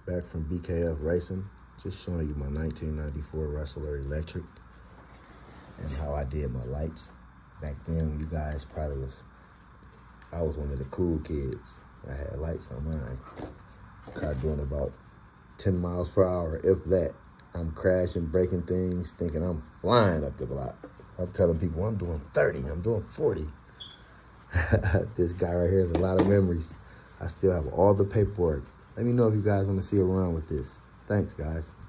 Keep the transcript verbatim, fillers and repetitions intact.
Back from B K F Racing, just showing you my nineteen ninety-four Rustler Electric and how I did my lights. Back then, you guys probably was, I was one of the cool kids. I had lights on mine. Car doing about ten miles per hour, if that. I'm crashing, breaking things, thinking I'm flying up the block. I'm telling people I'm doing thirty, I'm doing forty. This guy right here has a lot of memories. I still have all the paperwork. Let me know if you guys want to see around with this. Thanks, guys.